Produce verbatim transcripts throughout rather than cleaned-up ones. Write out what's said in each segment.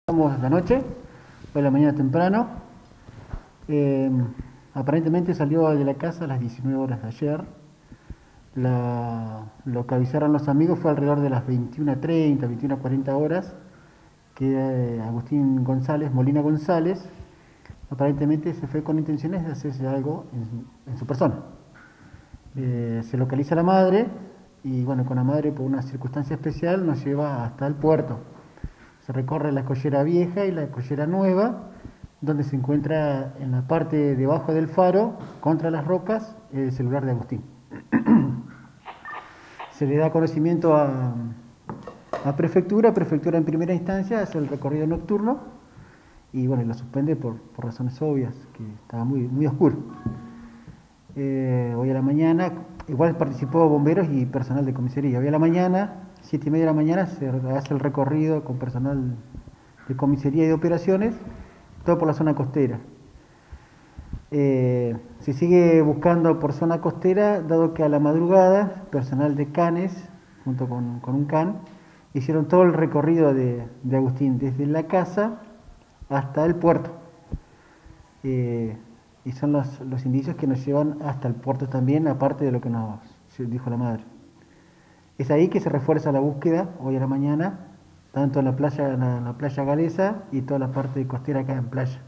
Estamos la noche, fue la mañana temprano. Eh, aparentemente salió de la casa a las diecinueve horas de ayer. La- lo que avisaron los amigos fue alrededor de las veintiuna treinta, veintiuna cuarenta horas, que eh, Agustín González, Molina González, aparentemente se fue con intenciones de hacerse algo en, en su persona. Eh, se localiza la madre y bueno, con la madre por una circunstancia especial nos lleva hasta el puerto. Se recorre la collera vieja y la collera nueva, donde se encuentra en la parte debajo del faro, contra las rocas, el celular de Agustín. Se le da conocimiento a, a prefectura, prefectura en primera instancia hace el recorrido nocturno y bueno, lo suspende por, por razones obvias, que estaba muy, muy oscuro. Eh, hoy a la mañana, igual participó bomberos y personal de comisaría. Hoy a la mañana, siete y media de la mañana, se hace el recorrido con personal de comisaría y de operaciones, todo por la zona costera. Eh, se sigue buscando por zona costera, dado que a la madrugada, personal de Canes, junto con, con un can, hicieron todo el recorrido de, de Agustín, desde la casa hasta el puerto. Eh, y son los, los indicios que nos llevan hasta el puerto también, aparte de lo que nos dijo la madre. Es ahí que se refuerza la búsqueda, hoy a la mañana, tanto en la playa, en la, en la playa galesa y toda la parte costera acá en playa.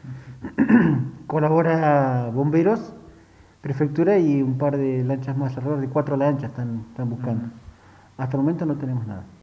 Colabora bomberos, prefectura y un par de lanchas más, alrededor de cuatro lanchas están, están buscando. Hasta el momento no tenemos nada.